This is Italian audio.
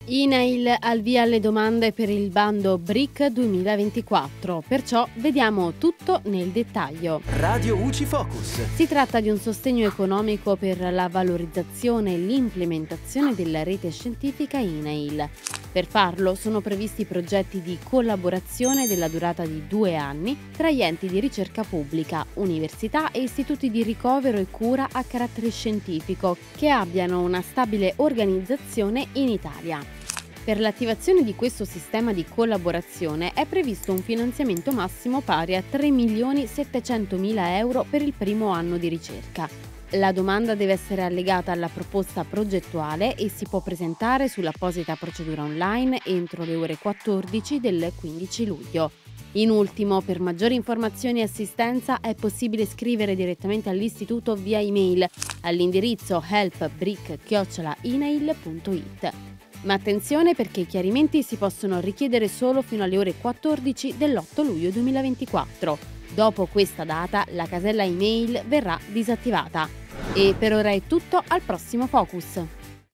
INAIL al via alle domande per il bando BRIC 2024, perciò vediamo tutto nel dettaglio. Radio UCI Focus. Si tratta di un sostegno economico per la valorizzazione e l'implementazione della rete scientifica INAIL. Per farlo sono previsti progetti di collaborazione della durata di 2 anni tra gli enti di ricerca pubblica, università e istituti di ricovero e cura a carattere scientifico che abbiano una stabile organizzazione in Italia. Per l'attivazione di questo sistema di collaborazione è previsto un finanziamento massimo pari a 3.700.000 euro per il primo anno di ricerca. La domanda deve essere allegata alla proposta progettuale e si può presentare sull'apposita procedura online entro le ore 14 del 15 luglio. In ultimo, per maggiori informazioni e assistenza è possibile scrivere direttamente all'istituto via email all'indirizzo helpbric@inail.it. Ma attenzione, perché i chiarimenti si possono richiedere solo fino alle ore 14 dell'8 luglio 2024. Dopo questa data la casella email verrà disattivata. E per ora è tutto, al prossimo Focus.